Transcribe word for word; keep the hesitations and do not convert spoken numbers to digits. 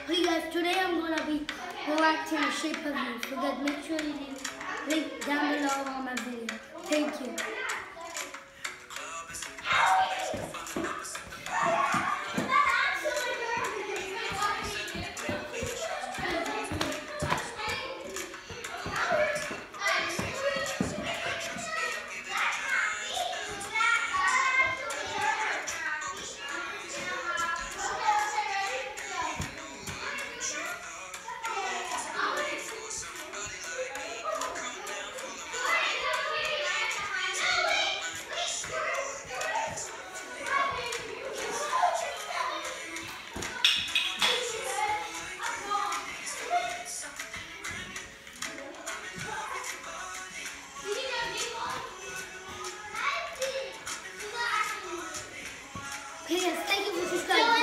Hey guys, today I'm gonna be reacting to Shape of You. So guys, make sure you leave link down below on my video. Thank you. Hey guys, thank you for subscribing.